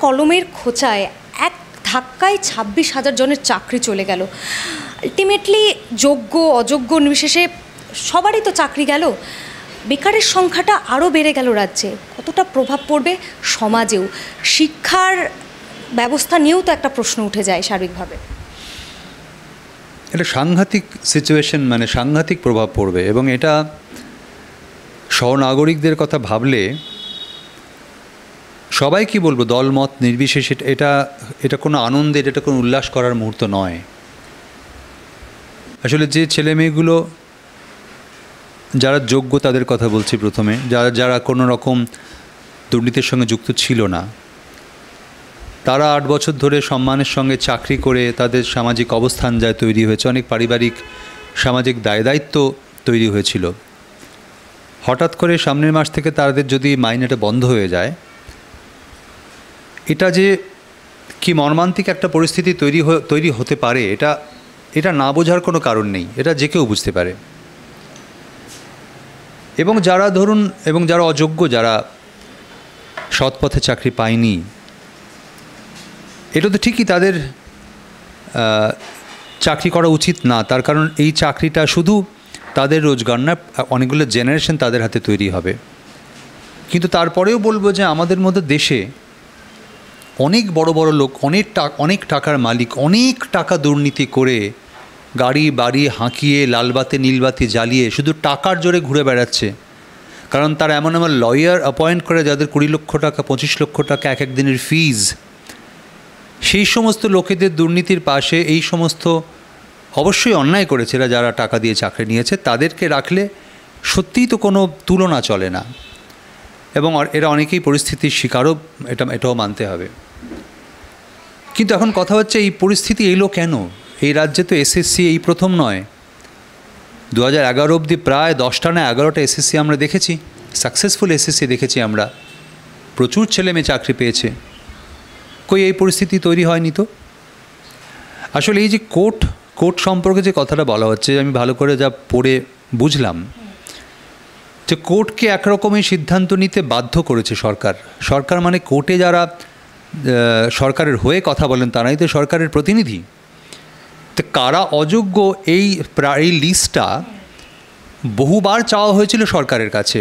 কলমের খোঁচায় এক ধাক্কায় 26,000 জনের চাকরি চলে গেল। আলটিমেটলি যোগ্য অযোগ্য নির্বিশেষে সবারই তো চাকরি গেল, বেকারের সংখ্যাটা আরও বেড়ে গেল রাজ্যে। কতটা প্রভাব পড়বে সমাজেও, শিক্ষার ব্যবস্থা নিয়েও তো একটা প্রশ্ন উঠে যায় সার্বিকভাবে। এটা সাংঘাতিক সিচুয়েশন, মানে সাংঘাতিক প্রভাব পড়বে। এবং এটা সহনাগরিকদের কথা ভাবলে সবাই কি বলবো, দলমত নির্বিশেষে এটা কোনো আনন্দের, এটা কোনো উল্লাস করার মুহূর্ত নয়। আসলে যে ছেলে মেয়েগুলো যারা যোগ্য তাদের কথা বলছি প্রথমে, যারা কোনো রকম দুর্নীতির সঙ্গে যুক্ত ছিল না, তারা 8 বছর ধরে সম্মানের সঙ্গে চাকরি করে তাদের সামাজিক অবস্থান যায় তৈরি হয়েছে, অনেক পারিবারিক সামাজিক দায়িত্ব তৈরি হয়েছিল। হঠাৎ করে সামনের মাস থেকে তাদের যদি মাইনেটা বন্ধ হয়ে যায়, এটা যে কি মর্মান্তিক একটা পরিস্থিতি তৈরি হতে পারে, এটা না বোঝার কোনো কারণ নেই, এটা যে কেউ বুঝতে পারে। এবং যারা অযোগ্য, যারা সৎ পথে চাকরি পায়নি, এটা তো ঠিকই তাদের চাকরি করা উচিত না। তার কারণ এই চাকরিটা শুধু তাদের রোজগার না, অনেকগুলো জেনারেশন তাদের হাতে তৈরি হবে। কিন্তু তারপরেও বলবো যে আমাদের মধ্যে দেশে অনেক বড় বড় লোক, অনেক টাকার মালিক, অনেক টাকা দুর্নীতি করে গাড়ি বাড়ি হাঁকিয়ে লালবাতি নীলবাতি জ্বালিয়ে শুধু টাকার জোরে ঘুরে বেড়াচ্ছে। কারণ তারা এমন লয়ার অ্যাপয়েন্ট করে যাদের 20 লক্ষ টাকা 25 লক্ষ টাকা এক দিনের ফিজ। সেই সমস্ত লোকেদের দুর্নীতির পাশে এই সমস্ত অবশ্যই অন্যায় করেছে যারা টাকা দিয়ে চাকরি নিয়েছে, তাদেরকে রাখলে সত্যিই তো কোনো তুলনা চলে না। এবং এরা অনেকেই পরিস্থিতির শিকারও, এটাও মানতে হবে। কিন্তু এখন কথা হচ্ছে এই পরিস্থিতি এলো কেন? এই রাজ্যে তো এসএসসি এই প্রথম নয়। 2011 অবধি প্রায় 10টা না 11টা এসএসসি আমরা দেখেছি, সাকসেসফুল এসএসসি দেখেছি আমরা। প্রচুর ছেলে মেয়ে চাকরি পেয়েছে। কই এই পরিস্থিতি তৈরি হয়নি তো। আসলে এই যে কোর্ট সম্পর্কে যে কথাটা বলা হচ্ছে, আমি ভালো করে যা পড়ে বুঝলাম যে কোর্টকে একরকমই সিদ্ধান্ত নিতে বাধ্য করেছে সরকার। মানে কোর্টে যারা সরকারের হয়ে কথা বলেন তারাই তো সরকারের প্রতিনিধি। তো কারা অযোগ্য এই লিস্টটা বহুবার চাওয়া হয়েছিল সরকারের কাছে।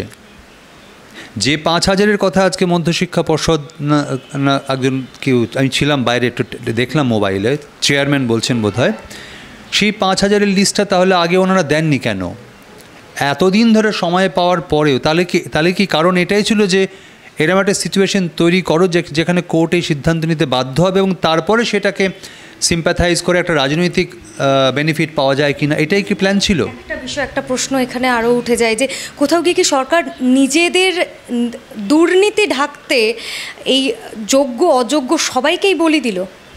যে 5,000-এর কথা আজকে মধ্যশিক্ষা পর্ষদ না একজন কেউ, আমি ছিলাম বাইরে, একটু দেখলাম মোবাইলে, চেয়ারম্যান বলছেন বোধহয়, সেই 5,000-এর লিস্টটা তাহলে আগে ওনারা দেননি কেন এতদিন ধরে সময় পাওয়ার পরেও? তাহলে কি কারণ এটাই ছিল যে এরকম একটা সিচুয়েশন তৈরি করো যেখানে কোর্ট এই সিদ্ধান্ত নিতে বাধ্য হবে এবং তারপরে সেটাকে সিম্প্যাথাইজ করে একটা রাজনৈতিক বেনিফিট পাওয়া যায় কিনা, এটাই কি প্ল্যান ছিল? একটা বিষয়, একটা প্রশ্ন এখানে আরও উঠে যায় যে কোথাও গিয়ে কি সরকার নিজেদের দুর্নীতি ঢাকতে এই যোগ্য অযোগ্য সবাইকেই বলি দিল?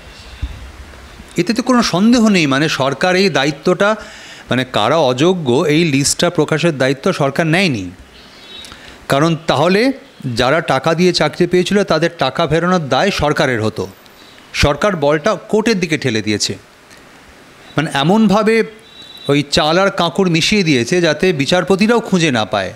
এতে তো কোনো সন্দেহ নেই। মানে সরকার এই দায়িত্বটা, মানে কারা অযোগ্য এই লিস্টটা প্রকাশের দায়িত্ব সরকার নেয়নি। কারণ তাহলে যারা টাকা দিয়ে চাকরি পেয়েছিল তাদের টাকা ফেরানোর দায় সরকারের হতো। সরকার বলটা কোর্টের দিকে ঠেলে দিয়েছে। মানে এমনভাবে ওই চাল আর কাঁকড় মিশিয়ে দিয়েছে যাতে বিচারপতিরাও খুঁজে না পায়।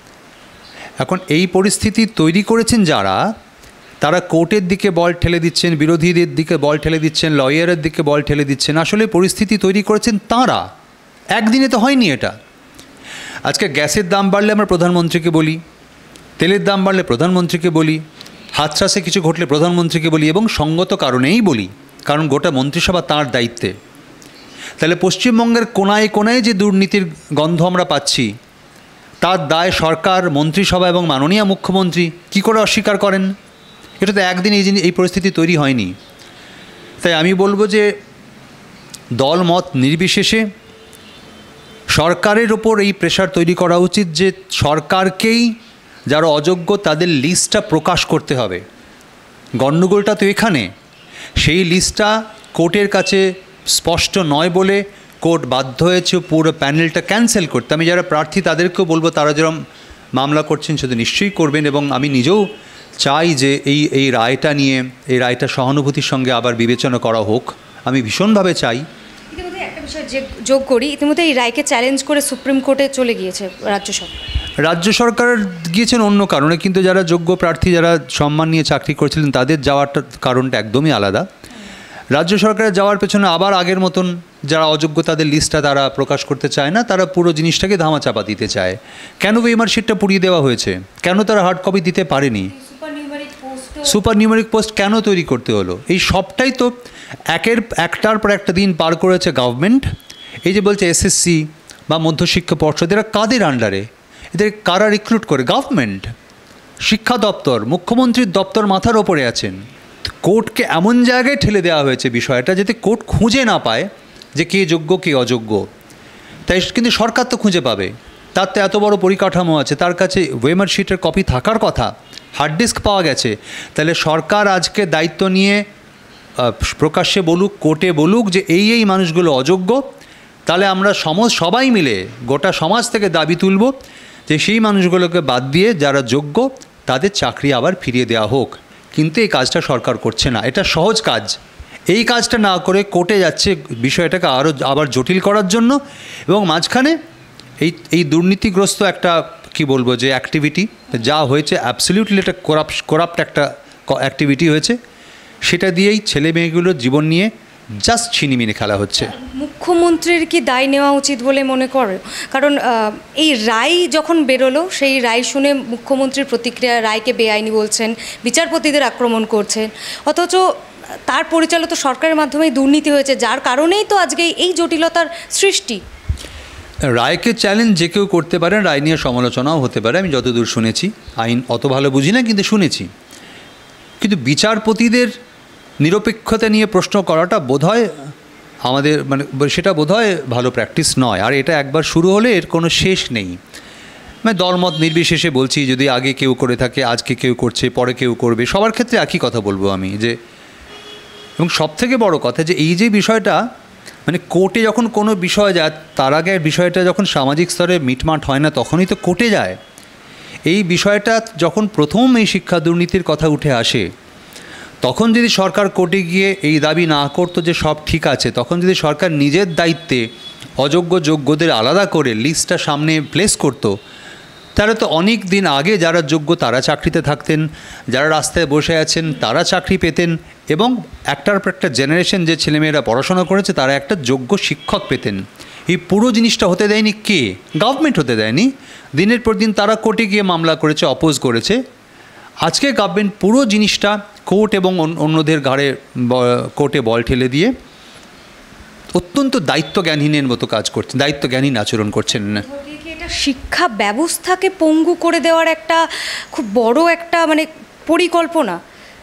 এখন এই পরিস্থিতি তৈরি করেছেন যারা, তারা কোর্টের দিকে বল ঠেলে দিচ্ছেন, বিরোধীদের দিকে বল ঠেলে দিচ্ছেন, লয়ারের দিকে বল ঠেলে দিচ্ছেন। আসলে পরিস্থিতি তৈরি করেছেন তাঁরা, একদিনে তো হয়নি এটা। আজকে গ্যাসের দাম বাড়লে আমরা প্রধানমন্ত্রীকে বলি, তেলের দাম বাড়লে প্রধানমন্ত্রীকে বলি, হাতছাসে কিছু ঘটলে প্রধানমন্ত্রীকে বলি, এবং সঙ্গত কারণেই বলি, কারণ গোটা মন্ত্রিসভা তাঁর দায়িত্বে। তাহলে পশ্চিমবঙ্গের কোনায় কোনায় যে দুর্নীতির গন্ধ আমরা পাচ্ছি, তার দায় সরকার, মন্ত্রিসভা এবং মাননীয় মুখ্যমন্ত্রী কী করে অস্বীকার করেন? এটা তো একদিন এই পরিস্থিতি তৈরি হয়নি। তাই আমি বলবো যে দল মত নির্বিশেষে সরকারের ওপর এই প্রেশার তৈরি করা উচিত যে সরকারকেই যারা অযোগ্য তাদের লিস্টটা প্রকাশ করতে হবে। গণ্ডগোলটা তো এখানে, সেই লিস্টটা কোর্টের কাছে স্পষ্ট নয় বলে কোর্ট বাধ্য হয়েছে পুরো প্যানেলটা ক্যান্সেল করতে। আমি যারা প্রার্থী তাদেরকেও বলবো, তারা যেরকম মামলা করছেন সেটা নিশ্চয়ই করবেন, এবং আমি নিজেও চাই যে এই রায়টা নিয়ে, এই রায়টা সহানুভূতির সঙ্গে আবার বিবেচনা করা হোক। আমি ভীষণভাবে চাই। ইতিমধ্যে একটা বিষয় যোগ করি, ইতিমধ্যে এই রায়কে চ্যালেঞ্জ করে সুপ্রিম কোর্টে চলে গিয়েছে রাজ্য সরকার। রাজ্য সরকার গিয়েছেন অন্য কারণে, কিন্তু যারা যোগ্য প্রার্থী যারা সম্মান নিয়ে চাকরি করেছিলেন তাদের যাওয়ারটা কারণটা একদমই আলাদা। রাজ্য সরকারের যাওয়ার পেছনে আবার আগের মতন যারা অযোগ্য তাদের লিস্টটা তারা প্রকাশ করতে চায় না, তারা পুরো জিনিসটাকে ধামাচাপা দিতে চায়। কেন ওয়েমার্কশিটটা পুড়িয়ে দেওয়া হয়েছে, কেন তারা হার্ড কপি দিতে পারেনি, সুপার নিউমেরিক পোস্ট কেন তৈরি করতে হলো, এই সবটাই তো একটার পর একটা দিন পার করেছে গভর্নমেন্ট। এই যে বলছে এসএসসি বা মধ্যশিক্ষা পর্ষদ, এরা কাদের আন্ডারে, এদের কারা রিক্রুট করে? গভর্নমেন্ট, শিক্ষা দপ্তর, মুখ্যমন্ত্রীর দপ্তর মাথার ওপরে আছেন। কোর্টকে এমন জায়গায় ঠেলে দেওয়া হয়েছে বিষয়টা যাতে কোর্ট খুঁজে না পায় যে কে যোগ্য কে অযোগ্য। তাই কিন্তু সরকার তো খুঁজে পাবে, তার তো এত বড় পরিকাঠামো আছে, তার কাছে ওয়েমার্কশিটের কপি থাকার কথা, হার্ড ডিস্ক পাওয়া গেছে। তাহলে সরকার আজকে দায়িত্ব নিয়ে প্রকাশ্যে বলুক, কোর্টে বলুক যে এই মানুষগুলো অযোগ্য, তাহলে আমরা সবাই মিলে গোটা সমাজ থেকে দাবি তুলব যে সেই মানুষগুলোকে বাদ দিয়ে যারা যোগ্য তাদের চাকরি আবার ফিরিয়ে দেওয়া হোক। কিন্তু এই কাজটা সরকার করছে না, এটা সহজ কাজ। এই কাজটা না করে কোর্টে যাচ্ছে বিষয়টাকে আবার জটিল করার জন্য, এবং মাঝখানে এই দুর্নীতিগ্রস্ত একটা কি বলবো যে অ্যাক্টিভিটি যা হয়েছে, অ্যাবসলিউটলি একটা করাপ্ট একটা অ্যাক্টিভিটি হয়েছে, সেটা দিয়েই ছেলে মেয়েগুলোর জীবন নিয়ে জাস্ট ছিনিমিনি খেলা হচ্ছে। মুখ্যমন্ত্রীর কি দায় নেওয়া উচিত বলে মনে করে? কারণ এই রায় যখন বেরোলো, সেই রায় শুনে মুখ্যমন্ত্রীর প্রতিক্রিয়া, রায়কে বেআইনি বলছেন, বিচারপতিদের আক্রমণ করছেন, অথচ তার পরিচালিত সরকারের মাধ্যমেই দুর্নীতি হয়েছে, যার কারণেই তো আজকে এই জটিলতার সৃষ্টি। রায়কে চ্যালেঞ্জ যে কেউ করতে পারেন, রায় নিয়ে সমালোচনাও হতে পারে, আমি যতদূর শুনেছি। আইন অত ভালো বুঝি না, কিন্তু শুনেছি। কিন্তু বিচারপতিদের নিরপেক্ষতা নিয়ে প্রশ্ন করাটা বোধহয় আমাদের সেটা বোধহয় ভালো প্র্যাকটিস নয়। আর এটা একবার শুরু হলে এর কোনো শেষ নেই। দলমত নির্বিশেষে বলছি, যদি আগে কেউ করে থাকে, আজকে কেউ করছে, পরে কেউ করবে, সবার ক্ষেত্রে একই কথা বলবো আমি যে, এবং সবথেকে বড় কথা যে এই যে বিষয়টা কোর্টে যখন কোনো বিষয় যায়, তার আগে বিষয়টা যখন সামাজিক স্তরে মিটমাট হয় না, তখনই তো কোর্টে যায়। এই বিষয়টা যখন প্রথম এই শিক্ষা দুর্নীতির কথা উঠে আসে, তখন যদি সরকার কোর্টে গিয়ে এই দাবি না করতো যে সব ঠিক আছে, তখন যদি সরকার নিজের দায়িত্বে অযোগ্য যোগ্যদের আলাদা করে লিস্টটা সামনে প্লেস করতো, তাহলে তো অনেক দিন আগে যারা যোগ্য তারা চাকরিতে থাকতেন, যারা রাস্তায় বসে আছেন তারা চাকরি পেতেন, এবং একটার পর একটা জেনারেশন যে ছেলেমেয়েরা পড়াশোনা করেছে তারা একটা যোগ্য শিক্ষক পেতেন। এই পুরো জিনিসটা হতে দেয়নি কে? গভর্নমেন্ট হতে দেয়নি। দিনের পর দিন তারা কোর্টে গিয়ে মামলা করেছে, অপোজ করেছে। আজকে গভর্নমেন্ট পুরো জিনিসটা কোর্ট এবং অন্যদের ঘাড়ে কোর্টে বল ঠেলে দিয়ে অত্যন্ত দায়িত্বজ্ঞানহীনের মতো কাজ করছেন, দায়িত্বজ্ঞানহীন আচরণ করছেন না। এটা শিক্ষা ব্যবস্থাকে পঙ্গু করে দেওয়ার একটা খুব বড় একটা পরিকল্পনা।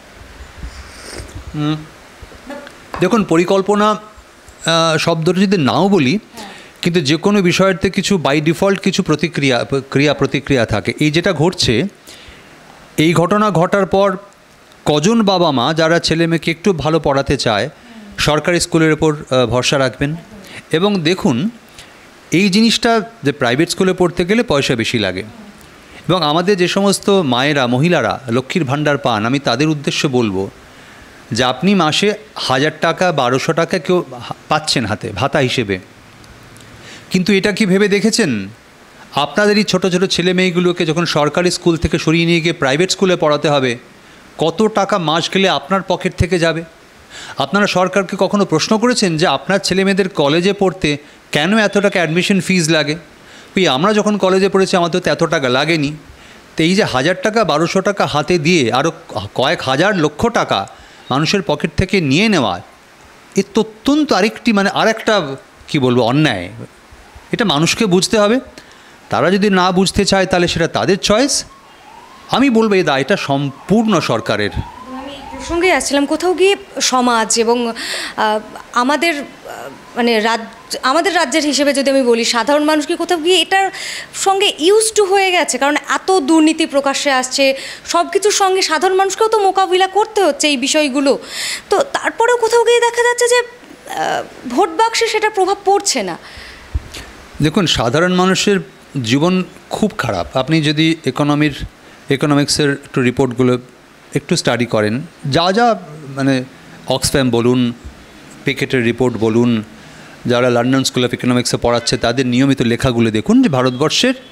দেখুন, পরিকল্পনা শব্দটা যদি নাও বলি, কিন্তু যে কোনো বিষয়েতে কিছু বাই ডিফল্ট কিছু প্রতিক্রিয়া থাকে। এই যেটা ঘটছে, এই ঘটনা ঘটার পর কজন বাবা মা যারা ছেলে মেয়েকে একটু ভালো পড়াতে চায় সরকারি স্কুলের ওপর ভরসা রাখবেন? এবং দেখুন, এই জিনিসটা যে প্রাইভেট স্কুলে পড়তে গেলে পয়সা বেশি লাগে, এবং আমাদের যে সমস্ত মায়েরা মহিলারা লক্ষ্মীর ভাণ্ডার পান, আমি তাদের উদ্দেশ্যে বলবো যে আপনি মাসে 1000 টাকা 1200 টাকা কেউ পাচ্ছেন হাতে ভাতা হিসেবে, কিন্তু এটা কি ভেবে দেখেছেন আপনাদের এই ছোটো ছোটো ছেলে মেয়েগুলোকে যখন সরকারি স্কুল থেকে সরিয়ে নিয়ে গিয়ে প্রাইভেট স্কুলে পড়াতে হবে, কত টাকা মাস গেলে আপনার পকেট থেকে যাবে? আপনারা সরকারকে কখনো প্রশ্ন করেছেন যে আপনার ছেলেমেয়েদের কলেজে পড়তে কেন এত টাকা অ্যাডমিশন ফিজ লাগে? আমরা যখন কলেজে পড়েছি আমাদের তো এত টাকা লাগেনি। তো এই যে 1000 টাকা 1200 টাকা হাতে দিয়ে আরও কয়েক হাজার লক্ষ টাকা মানুষের পকেট থেকে নিয়ে নেওয়া, এ তো অত্যন্ত আরেকটা কি বলবো অন্যায়। এটা মানুষকে বুঝতে হবে। তারা যদি না বুঝতে চায় তাহলে সেটা তাদের চয়েস। আমি বলবো এই দায়টা সম্পূর্ণ সরকারের। আমি প্রসঙ্গে আসছিলাম, কোথাও গিয়ে সমাজ এবং আমাদের আমাদের রাজ্যের হিসেবে যদি আমি বলি, সাধারণ মানুষকে কোথাও গিয়ে এটার সঙ্গে ইউজ টু হয়ে গেছে। কারণ এত দুর্নীতি প্রকাশ্যে আসছে, সব কিছুর সঙ্গে সাধারণ মানুষকেও তো মোকাবিলা করতে হচ্ছে এই বিষয়গুলো। তো তারপরেও কোথাও গিয়ে দেখা যাচ্ছে যে ভোট বাক্সে সেটা প্রভাব পড়ছে না। দেখুন, সাধারণ মানুষের জীবন খুব খারাপ। আপনি যদি ইকোনমিক্সের একটু রিপোর্টগুলো একটু স্টাডি করেন, যা অক্সফ্যাম বলুন, পিকেটের রিপোর্ট বলুন, যারা লন্ডন স্কুল অফ ইকোনমিক্সে পড়াচ্ছে তাদের নিয়মিত লেখাগুলো দেখুন, যে ভারতবর্ষের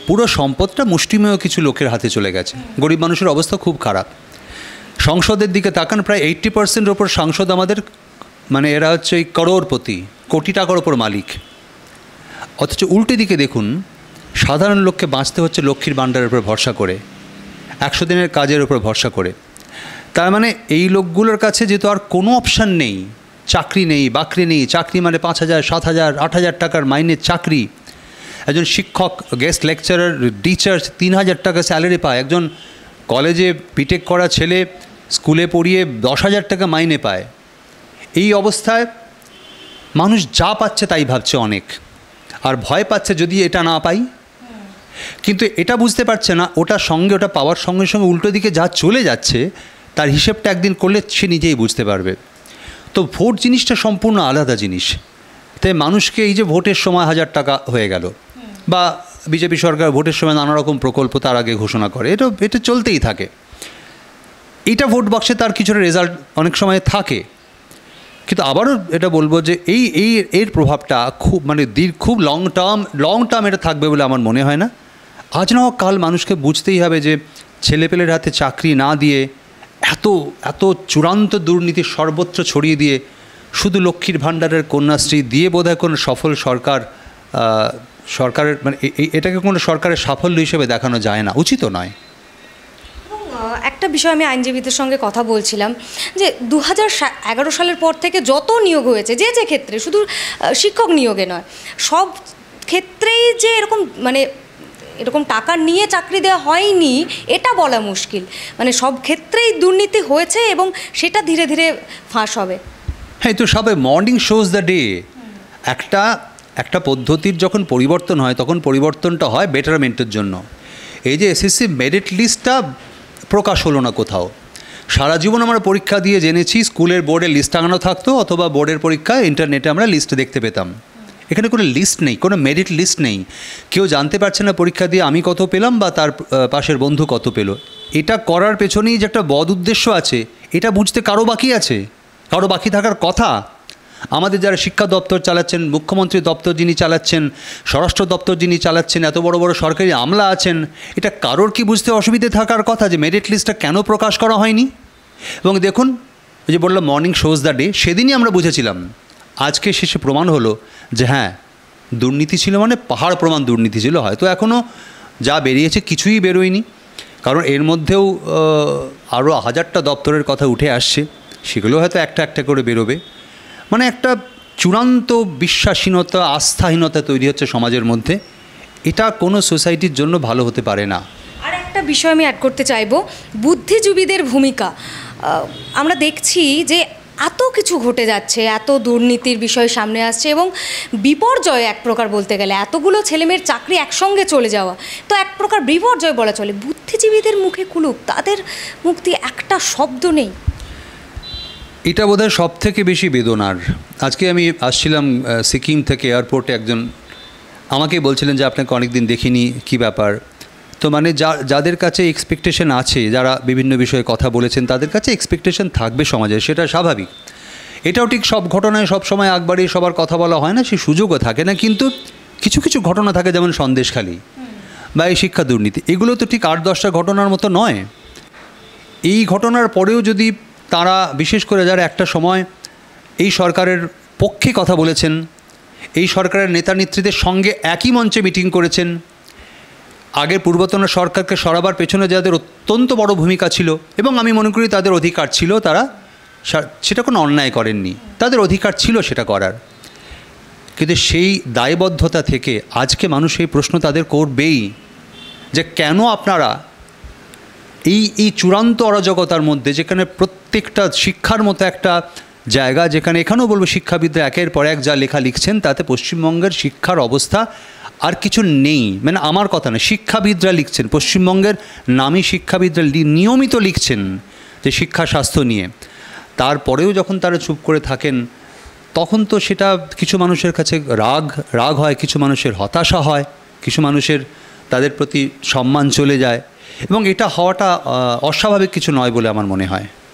পুরো সম্পদটা মুষ্টিমেয় কিছু লোকের হাতে চলে গেছে। গরিব মানুষের অবস্থা খুব খারাপ। সংসদের দিকে তাকান, প্রায় 80% ওপর সাংসদ আমাদের, মানে এরা হচ্ছে এই করোড়পতি, কোটি টাকার ওপর মালিক। অথচ উল্টে দিকে দেখুন, সাধারণ লোককে বাঁচতে হচ্ছে লক্ষ্মীর ভাণ্ডারের উপর ভরসা করে, 100 দিনের কাজের উপর ভরসা করে। তার মানে এই লোকগুলোর কাছে যেহেতু আর কোনো অপশান নেই, চাকরি নেই, বাকরি নেই, চাকরি মানে 5,000, 7,000, 8,000 টাকার মাইনের চাকরি। একজন শিক্ষক, গেস্ট লেকচারার, টিচার 3,000 টাকা স্যালারি পায়। একজন কলেজে বিটেক করা ছেলে স্কুলে পড়িয়ে 10,000 টাকা মাইনে পায়। এই অবস্থায় মানুষ যা পাচ্ছে তাই ভাবছে অনেক, আর ভয় পাচ্ছে যদি এটা না পাই। কিন্তু এটা বুঝতে পারছে না ওটা পাওয়ার সঙ্গে সঙ্গে উল্টো দিকে যা চলে যাচ্ছে তার হিসেবটা একদিন করলে সে নিজেই বুঝতে পারবে। তো ভোট জিনিসটা সম্পূর্ণ আলাদা জিনিস। তাই মানুষকে এই যে ভোটের সময় 1,000 টাকা হয়ে গেল, বা বিজেপি সরকার ভোটের সময় নানা রকম প্রকল্প তার আগে ঘোষণা করে, এটা চলতেই থাকে। এইটা ভোট বাক্সে তার কিছুটা রেজাল্ট অনেক সময় থাকে। কিন্তু আবারও এটা বলবো যে এর প্রভাবটা খুব লং টার্ম এটা থাকবে বলে আমার মনে হয় না। আজ না হোক কাল মানুষকে বুঝতেই হবে যে ছেলেপেলের হাতে চাকরি না দিয়ে, এত চূড়ান্ত দুর্নীতি সর্বত্র ছড়িয়ে দিয়ে, শুধু লক্ষ্মীর ভাণ্ডারের কন্যাশ্রী দিয়ে বোধহয় কোনো সফল সরকারের মানে এটাকে কোনো সরকারের সাফল্য হিসেবে দেখানো যায় না, উচিতও নয়। একটা বিষয় আমি আইনজীবীদের সঙ্গে কথা বলছিলাম যে 2011 সালের পর থেকে যত নিয়োগ হয়েছে, যে ক্ষেত্রে, শুধু শিক্ষক নিয়োগে নয়, সব ক্ষেত্রেই যে এরকম টাকা নিয়ে চাকরি দেওয়া হয়নি এটা বলা মুশকিল। মানে সব ক্ষেত্রেই দুর্নীতি হয়েছে এবং সেটা ধীরে ধীরে ফাঁস হবে। হ্যাঁ, তো সবে মর্নিং শোজ দ্য ডে। একটা পদ্ধতির যখন পরিবর্তন হয় তখন পরিবর্তনটা হয় বেটারমেন্টের জন্য। এই যে এসএসসি মেরিট লিস্টটা প্রকাশ হলো না কোথাও। সারা জীবন আমরা পরীক্ষা দিয়ে জেনেছি স্কুলের বোর্ডে লিস্ট টাঙানো থাকতো, অথবা বোর্ডের পরীক্ষায় ইন্টারনেটে আমরা লিস্ট দেখতে পেতাম। এখানে কোনো লিস্ট নেই, কোনো মেরিট লিস্ট নেই। কেউ জানতে পারছে না পরীক্ষা দিয়ে আমি কত পেলাম বা তার পাশের বন্ধু কত পেল। এটা করার পেছনেই যে একটা বদ উদ্দেশ্য আছে, এটা বুঝতে কারো বাকি আছে? কারো বাকি থাকার কথা? আমাদের যারা শিক্ষা দপ্তর চালাচ্ছেন, মুখ্যমন্ত্রী দপ্তর যিনি চালাচ্ছেন, স্বরাষ্ট্র দপ্তর যিনি চালাচ্ছেন, এত বড় বড় সরকারি আমলা আছেন, এটা কারোর কি বুঝতে অসুবিধে থাকার কথা যে মেরিট লিস্টটা কেন প্রকাশ করা হয়নি? এবং দেখুন, ওই যে বললাম মর্নিং শোজ দ্য ডে, সেদিনই আমরা বুঝেছিলাম। আজকে শেষে প্রমাণ হলো যে হ্যাঁ, দুর্নীতি ছিল, মানে পাহাড় প্রমাণ দুর্নীতি ছিল। হয়তো এখনও যা বেরিয়েছে কিছুই বেরোয়নি, কারণ এর মধ্যেও আরও 1000টা দপ্তরের কথা উঠে আসছে, সেগুলো হয়তো একটা একটা করে বেরোবে। মানে একটা চূড়ান্ত বিশ্বাসহীনতা, আস্থাহীনতা তৈরি হচ্ছে সমাজের মধ্যে। এটা কোনো সোসাইটির জন্য ভালো হতে পারে না। আর একটা বিষয় আমি অ্যাড করতে চাইবো, বুদ্ধিজীবীদের ভূমিকা। আমরা দেখছি যে এত কিছু ঘটে যাচ্ছে, এত দুর্নীতির বিষয় সামনে আসছে এবং বিপর্যয় এক প্রকার বলতে গেলে, এতগুলো ছেলেমেয়ের চাকরি একসঙ্গে চলে যাওয়া তো এক প্রকার বিপর্যয় বলা চলে। বুদ্ধিজীবীদের মুখে কুলুপ, তাদের মুখ দিয়ে একটা শব্দ নেই। এটা বোধহয় সব থেকে বেশি বেদনার। আজকে আমি আসছিলাম সিকিম থেকে, এয়ারপোর্টে একজন আমাকে বলছিলেন যে আপনাকে অনেকদিন দেখিনি, কী ব্যাপার। তো মানে যাদের কাছে এক্সপেকটেশন আছে, যারা বিভিন্ন বিষয়ে কথা বলেছেন, তাদের কাছে এক্সপেকটেশন থাকবে সমাজে, সেটা স্বাভাবিক। এটাও ঠিক সব ঘটনায় সব সময় একবারই সবার কথা বলা হয় না, সেই সুযোগও থাকে না। কিন্তু কিছু কিছু ঘটনা থাকে, যেমন সন্দেশখালি বা এই শিক্ষা দুর্নীতি, এগুলো তো ঠিক 8-10টা ঘটনার মতো নয়। এই ঘটনার পরেও যদি তারা, বিশেষ করে যারা একটা সময় এই সরকারের পক্ষে কথা বলেছেন, এই সরকারের নেতা নেত্রীদের সঙ্গে একই মঞ্চে মিটিং করেছেন, আগের পূর্বতন সরকারকে সরাবার পেছনে যাদের অত্যন্ত বড় ভূমিকা ছিল এবং আমি মনে করি তাদের অধিকার ছিল, তারা সেটা কোনো অন্যায় করেননি, তাদের অধিকার ছিল সেটা করার। কিন্তু সেই দায়বদ্ধতা থেকে আজকে মানুষ এই প্রশ্ন তাদের করবেই যে কেন আপনারা এই চূড়ান্ত অরাজকতার মধ্যে, যেখানে প্রত্যেকটা শিক্ষার মতো একটা জায়গা, যেখানে এখানেও বলবো শিক্ষাবিদরা একের পর এক যা লেখা লিখছেন, তাতে পশ্চিমবঙ্গের শিক্ষার অবস্থা আর কিছু নেই। মানে আমার কথা না, শিক্ষাবিদরা লিখছেন, পশ্চিমবঙ্গের নামী শিক্ষাবিদরা নিয়মিত লিখছেন যে শিক্ষা স্বাস্থ্য নিয়ে। তারপরেও যখন তারা চুপ করে থাকেন, তখন তো সেটা কিছু মানুষের কাছে রাগ হয়, কিছু মানুষের হতাশা হয়, কিছু মানুষের তাদের প্রতি সম্মান চলে যায়, এবং এটা হওয়াটা অস্বাভাবিক কিছু নয় বলে আমার মনে হয়।